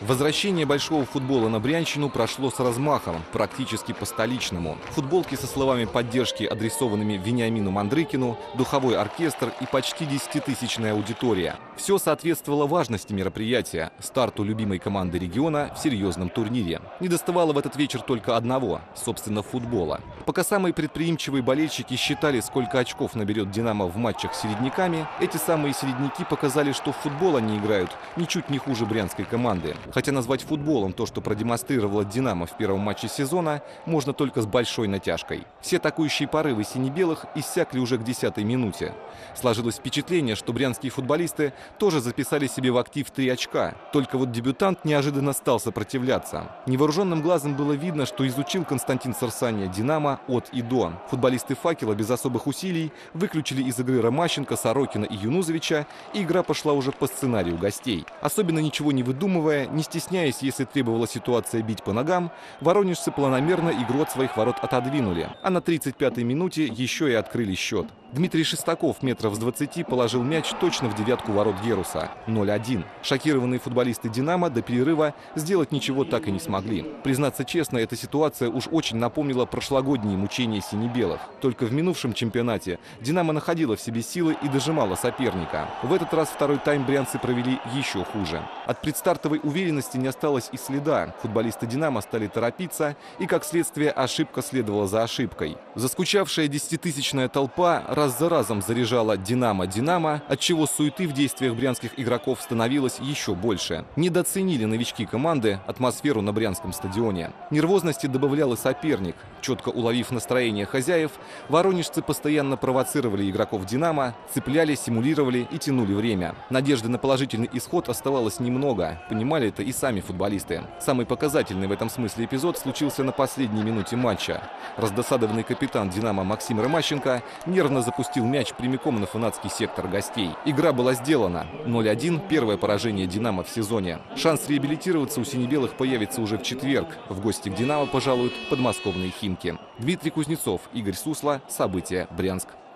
Возвращение большого футбола на Брянщину прошло с размахом, практически по-столичному. Футболки со словами поддержки, адресованными Вениамину Мандрыкину, духовой оркестр и почти 10-тысячная аудитория. Все соответствовало важности мероприятия – старту любимой команды региона в серьезном турнире. Недоставало в этот вечер только одного – собственно, футбола. Пока самые предприимчивые болельщики считали, сколько очков наберет «Динамо» в матчах с середняками, эти самые середняки показали, что в футбол они играют ничуть не хуже брянской команды. Хотя назвать футболом то, что продемонстрировала «Динамо» в первом матче сезона, можно только с большой натяжкой. Все атакующие порывы сине-белых иссякли уже к 10-й минуте. Сложилось впечатление, что брянские футболисты тоже записали себе в актив 3 очка. Только вот дебютант неожиданно стал сопротивляться. Невооруженным глазом было видно, что изучил Константин Сарсания «Динамо» от и до. Футболисты «Факела» без особых усилий выключили из игры Ромащенко, Сорокина и Юнузовича, и игра пошла уже по сценарию гостей. Особенно ничего не выдумывая, не стесняясь, если требовала ситуация бить по ногам, воронежцы планомерно игру от своих ворот отодвинули, а на 35-й минуте еще и открыли счет. Дмитрий Шестаков метров с 20 положил мяч точно в девятку ворот Геруса. 0-1. Шокированные футболисты «Динамо» до перерыва сделать ничего так и не смогли. Признаться честно, эта ситуация уж очень напомнила прошлогодние мучения сине-белых. Только в минувшем чемпионате «Динамо» находила в себе силы и дожимала соперника. В этот раз второй тайм брянцы провели еще хуже. От предстартовой уверенности не осталось и следа. Футболисты «Динамо» стали торопиться, и, как следствие, ошибка следовала за ошибкой. Заскучавшая 10-тысячная толпа раз за разом заряжала «Динамо, Динамо», отчего суеты в действиях брянских игроков становилось еще больше. Недооценили новички команды атмосферу на брянском стадионе. Нервозности добавлял и соперник. Четко уловив настроение хозяев, воронежцы постоянно провоцировали игроков «Динамо», цепляли, симулировали и тянули время. Надежды на положительный исход оставалось немного. Понимали это и сами футболисты. Самый показательный в этом смысле эпизод случился на последней минуте матча. Раздосадованный капитан «Динамо» Максим Ромащенко нервно запустил мяч прямиком на фанатский сектор гостей. Игра была сделана. 0-1 – первое поражение «Динамо» в сезоне. Шанс реабилитироваться у сине-белых появится уже в четверг. В гости к «Динамо» пожалуют подмосковные «Химки». Дмитрий Кузнецов, Игорь Сусло. События. Брянск.